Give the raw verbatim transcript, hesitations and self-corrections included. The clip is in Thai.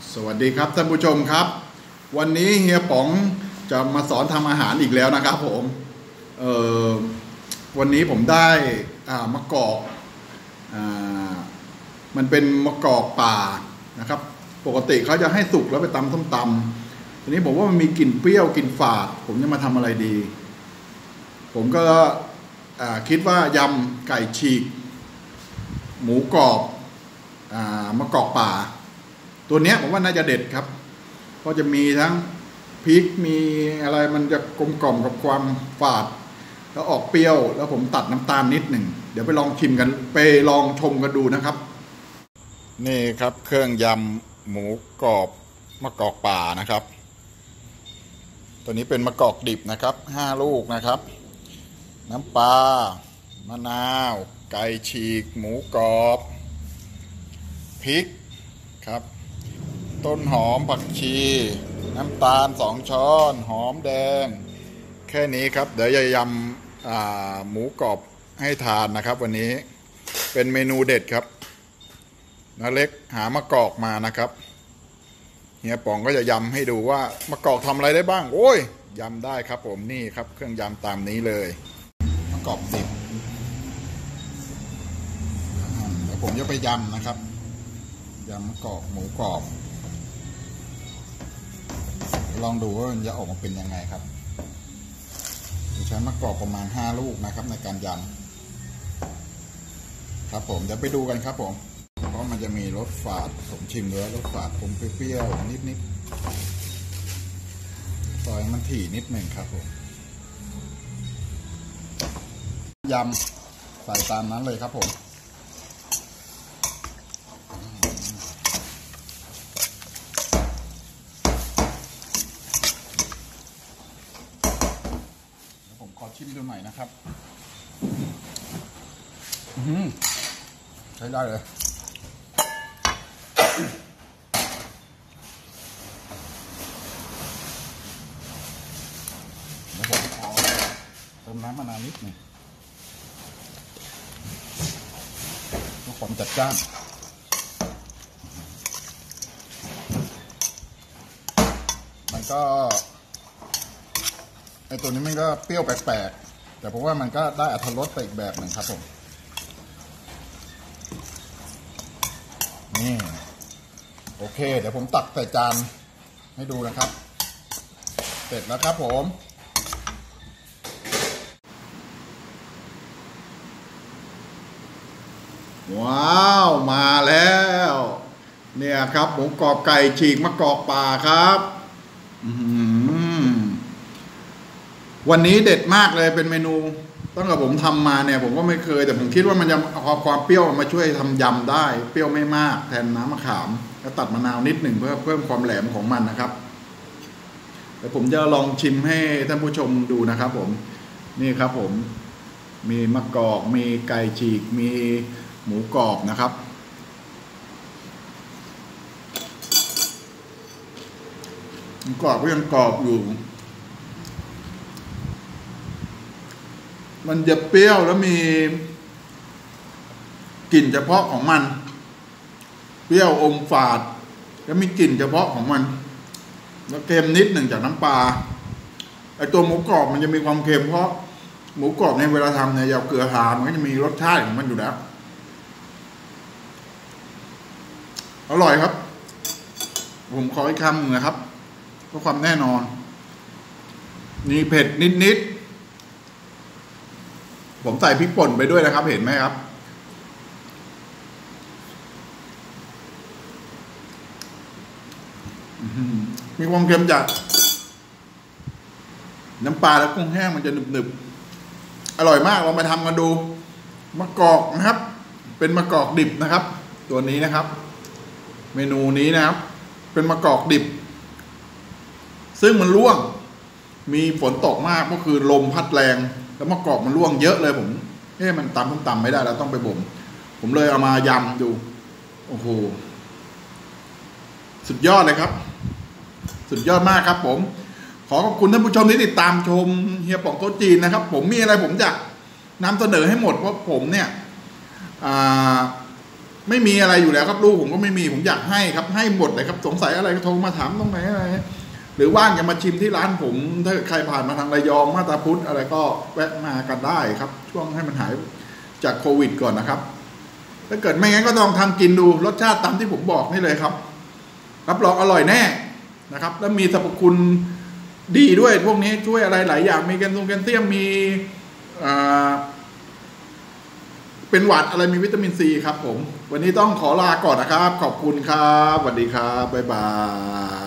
สวัสดีครับท่านผู้ชมครับวันนี้เฮียป๋องจะมาสอนทำอาหารอีกแล้วนะครับผมเอ่อวันนี้ผมได้อ่ามะกอกอ่ามันเป็นมะกอกป่านะครับปกติเขาจะให้สุกแล้วไปตำส้มตำทีนี้ผมว่ามันมีกลิ่นเปรี้ยวกลิ่นฝาดผมจะมาทำอะไรดีผมก็คิดว่ายำไก่ฉีกหมูกรอบอ่ามะกอกป่าตัวเนี้ยผมว่าน่าจะเด็ดครับเพราะจะมีทั้งพริกมีอะไรมันจะกลมกล่อมกับความฝาดแล้วออกเปรี้ยวแล้วผมตัดน้ำตาลนิดหนึ่งเดี๋ยวไปลองชิมกันไปลองชมกันดูนะครับนี่ครับเครื่องยำหมูกรอบมะกอกป่านะครับตัวนี้เป็นมะกอกดิบนะครับห้าลูกนะครับน้ำปลามะนาวไก่ฉีกหมูกรอบพริกครับต้นหอมผักชีน้ำตาลสองช้อนหอมแดงแค่นี้ครับเดี๋ยวจะยำหมูกรอบให้ทานนะครับวันนี้เป็นเมนูเด็ดครับน้าเล็กหามะกอกมานะครับเฮียป๋องก็จะยำให้ดูว่ามะกอกทำอะไรได้บ้างโอ้ยยำได้ครับผมนี่ครับเครื่องยำตามนี้เลยมะกอกดิบเดี๋ยวผมจะไปยำนะครับยำมะกอกหมูกรอบลองดูว่ามันจะออกมาเป็นยังไงครับใช้มะกอกประมาณห้าลูกนะครับในการยำครับผมเดี๋ยวไปดูกันครับผมเพราะมันจะมีรสฝาดผมชิมแล้วรสฝาดผมเปรี้ยวนิดนิดซอยมันถี่นิดหนึ่งครับผมยำใส่ตามนั้นเลยครับผมขอชิมดูหน่อยนะครับใช้ได้เลยเดี๋ยวผมขอเติมน้ำมะนาวนิดหนึ่งเพื่อความจัดจ้านมันก็ไอตัวนี้มันก็เปรี้ยวแปลกๆแต่ผมว่ามันก็ได้อรรถรสไปอีกแบบหนึ่งครับผมนี่โอเคเดี๋ยวผมตักใส่จานให้ดูนะครับเสร็จแล้วครับผมว้าวมาแล้วเนี่ยครับหมูกรอบไก่ฉีกมะกอกป่าครับอืมวันนี้เด็ดมากเลยเป็นเมนูตั้งแต่ผมทำมาเนี่ยผมก็ไม่เคยแต่ผมคิดว่ามันจะเอาความเปรี้ยวมาช่วยทำยำได้เปรี้ยวไม่มากแทนน้ำมะขามแล้วตัดมะนาวนิดหนึ่งเพื่อเพิ่มความแหลมของมันนะครับเดี๋ยวผมจะลองชิมให้ท่านผู้ชมดูนะครับผมนี่ครับผมมีมะกอกมีไก่ฉีกมีหมูกรอบนะครับหมูกรอบก็ยังกรอบอยู่มันจะเปรี้ยวแล้วมีกลิ่นเฉพาะของมันเปรี้ยวอมฝาดแล้วมีกลิ่นเฉพาะของมันแล้วเค็มนิดหนึ่งจากน้ำปลาไอตัวหมูกรอบมันจะมีความเค็มเพราะหมูกรอบในเวลาทำเนี่ยเอาเกลือทามันก็จะมีรสชาติของมันอยู่แล้วอร่อยครับผมขออีกคำหนึ่งนะครับเพื่อความแน่นอนมีเผ็ดนิดๆผมใส่พริกป่นไปด้วยนะครับเห็นไหมครับมีความเค็มจากน้ำปลาและกุ้งแห้งมันจะหนึบๆอร่อยมากลองไปทำกันดูมะกอกนะครับเป็นมะกอกดิบนะครับตัวนี้นะครับเมนูนี้นะครับเป็นมะกอกดิบซึ่งมันร่วงมีฝนตกมากเมื่อคืนลมพัดแรงแล้วมะกอกมันร่วงเยอะเลยผมเอ๊ะมันตำผมตำไม่ได้แล้วต้องไปบ่มผมเลยเอามายำดูโอ้โหสุดยอดเลยครับสุดยอดมากครับผมขอขอบคุณท่านผู้ชมที่ติดตามชมเฮียป๋องโต๊ะจีนนะครับผมมีอะไรผมจะนำเสนอให้หมดเพราะผมเนี่ยไม่มีอะไรอยู่แล้วครับลูกผมก็ไม่มีผมอยากให้ครับให้หมดเลยครับสงสัยอะไรก็โทรมาถามตรงไหนอะไรหรือว่างจะมาชิมที่ร้านผมถ้าใครผ่านมาทางระยองมาตาพุธอะไรก็แวะมากันได้ครับ ช่วงให้มันหายจากโควิดก่อนนะครับถ้าเกิดไม่งั้นก็ลองทำกินดูรสชาติตามที่ผมบอกนี่เลยครับรับรองอร่อยแน่นะครับแล้วมีสรรพคุณดีด้วยพวกนี้ช่วยอะไรหลายอย่างมีแคลเซียมแคลเซียมมีเป็นหวัดอะไรมีวิตามินซีครับผมวันนี้ต้องขอลาก่อนนะครับขอบคุณครับสวัสดีครับบ๊ายบาย